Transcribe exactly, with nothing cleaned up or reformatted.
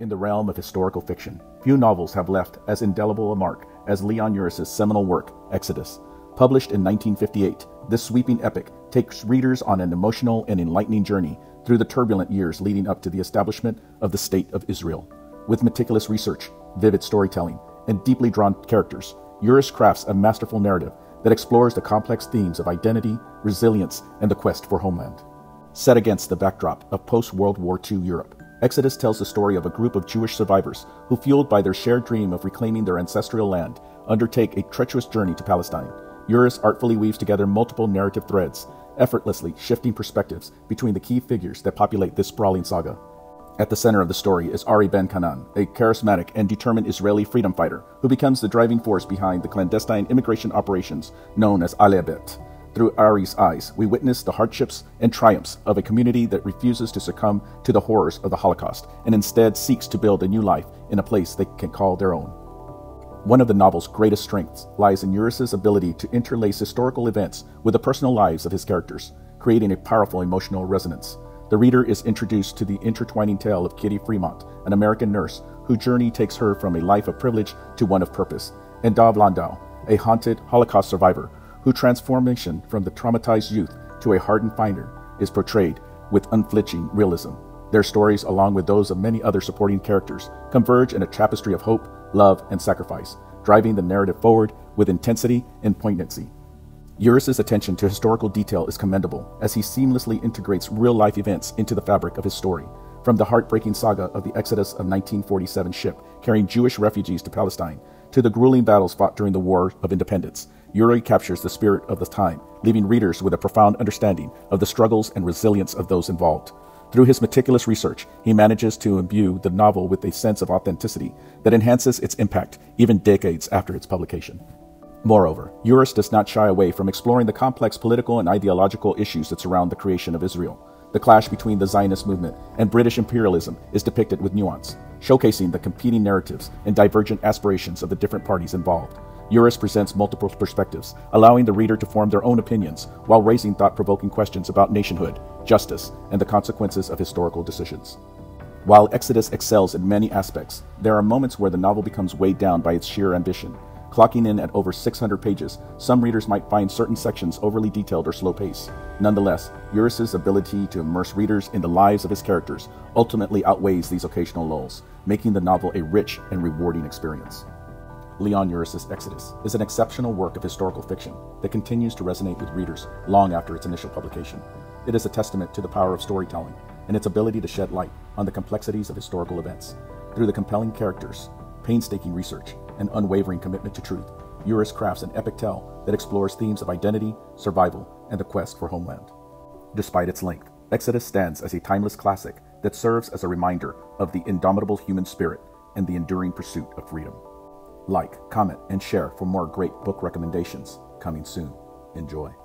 In the realm of historical fiction, few novels have left as indelible a mark as Leon Uris's seminal work, Exodus. Published in nineteen fifty-eight, this sweeping epic takes readers on an emotional and enlightening journey through the turbulent years leading up to the establishment of the State of Israel. With meticulous research, vivid storytelling, and deeply drawn characters, Uris crafts a masterful narrative that explores the complex themes of identity, resilience, and the quest for homeland. Set against the backdrop of post-World War Two Europe, Exodus tells the story of a group of Jewish survivors who, fueled by their shared dream of reclaiming their ancestral land, undertake a treacherous journey to Palestine. Uris artfully weaves together multiple narrative threads, effortlessly shifting perspectives between the key figures that populate this sprawling saga. At the center of the story is Ari Ben-Kanan, a charismatic and determined Israeli freedom fighter who becomes the driving force behind the clandestine immigration operations known as Aliyah Bet. Through Ari's eyes, we witness the hardships and triumphs of a community that refuses to succumb to the horrors of the Holocaust and instead seeks to build a new life in a place they can call their own. One of the novel's greatest strengths lies in Uris's ability to interlace historical events with the personal lives of his characters, creating a powerful emotional resonance. The reader is introduced to the intertwining tale of Kitty Fremont, an American nurse whose journey takes her from a life of privilege to one of purpose, and Dov Landau, a haunted Holocaust survivor whose transformation from the traumatized youth to a hardened fighter is portrayed with unflinching realism. Their stories, along with those of many other supporting characters, converge in a tapestry of hope, love, and sacrifice, driving the narrative forward with intensity and poignancy. Uris's attention to historical detail is commendable, as he seamlessly integrates real-life events into the fabric of his story. From the heartbreaking saga of the Exodus of nineteen forty-seven ship carrying Jewish refugees to Palestine, to the grueling battles fought during the War of Independence, Uri captures the spirit of the time, leaving readers with a profound understanding of the struggles and resilience of those involved. Through his meticulous research, he manages to imbue the novel with a sense of authenticity that enhances its impact even decades after its publication. Moreover, Uris does not shy away from exploring the complex political and ideological issues that surround the creation of Israel. The clash between the Zionist movement and British imperialism is depicted with nuance, showcasing the competing narratives and divergent aspirations of the different parties involved. Uris presents multiple perspectives, allowing the reader to form their own opinions while raising thought-provoking questions about nationhood, justice, and the consequences of historical decisions. While Exodus excels in many aspects, there are moments where the novel becomes weighed down by its sheer ambition. Clocking in at over six hundred pages, some readers might find certain sections overly detailed or slow-paced. Nonetheless, Uris's ability to immerse readers in the lives of his characters ultimately outweighs these occasional lulls, making the novel a rich and rewarding experience. Leon Uris's Exodus is an exceptional work of historical fiction that continues to resonate with readers long after its initial publication. It is a testament to the power of storytelling and its ability to shed light on the complexities of historical events. Through the compelling characters, painstaking research, and unwavering commitment to truth, Uris crafts an epic tale that explores themes of identity, survival, and the quest for homeland. Despite its length, Exodus stands as a timeless classic that serves as a reminder of the indomitable human spirit and the enduring pursuit of freedom. Like, comment, and share for more great book recommendations coming soon. Enjoy.